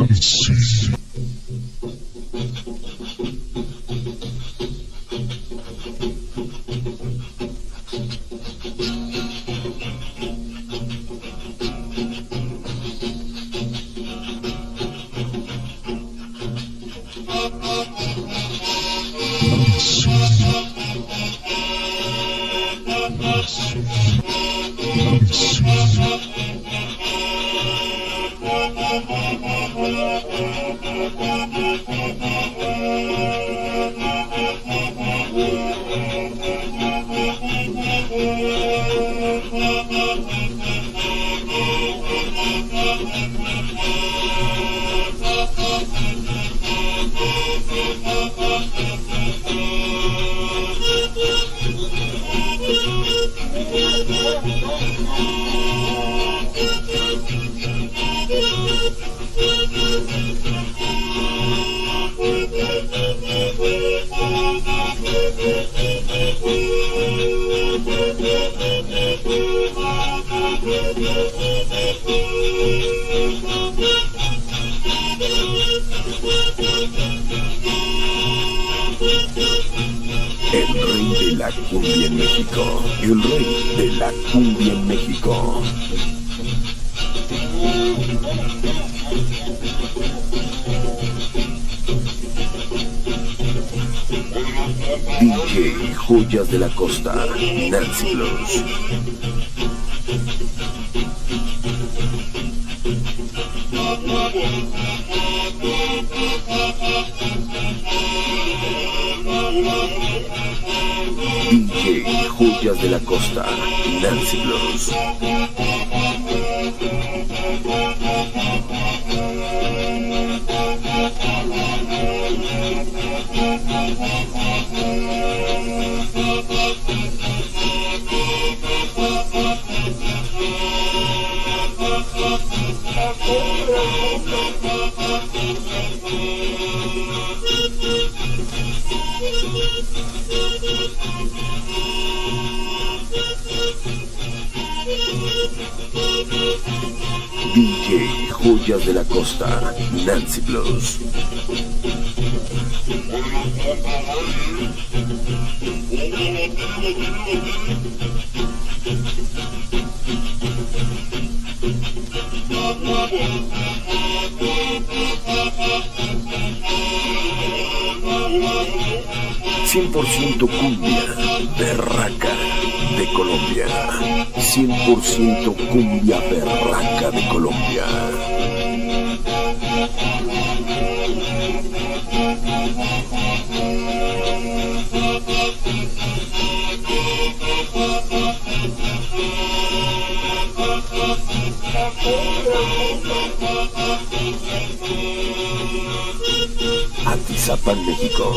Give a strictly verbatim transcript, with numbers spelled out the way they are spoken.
El rey de la cumbia en México, el rey de la cumbia en México. D J Joyas de la Costa, Nancy Blues. D J Joyas de la Costa, Nancy Blues. D J Joyas de la Costa, Nancy Blues. cien por ciento cumbia, berraca de Colombia. cien por ciento cumbia, berraca de Colombia. Atizapán, México.